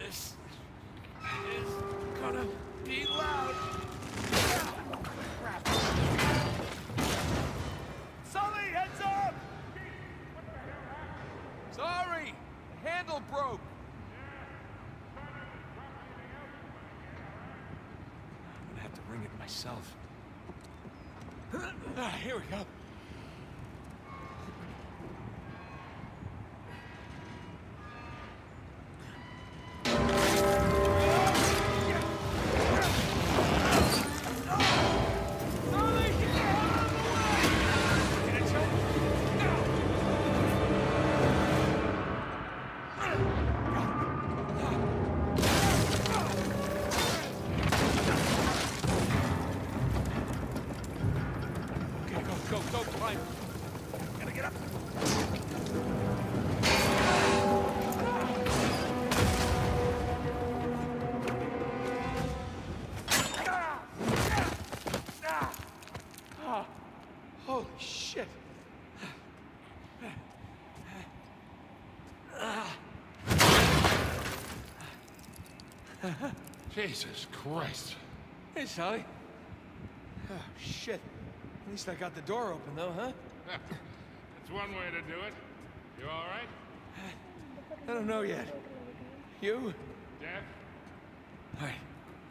This is gonna be loud. Crap. Sully, heads up! Sorry, the handle broke. I'm gonna have to ring it myself. Here we go. Go, climb. Gotta get up. Holy shit. Jesus Christ. Hey, Sully. Oh, shit. At least I got the door open, though, huh? That's one way to do it. You all right? I don't know yet. You? Jeff? All right.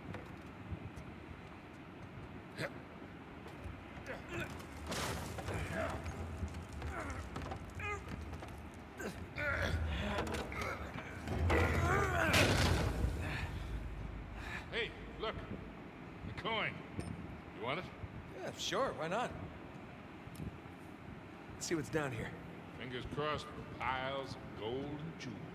Hey, look. The coin. You want it? Yeah, sure. Why not? Let's see what's down here. Fingers crossed for piles of gold and jewels.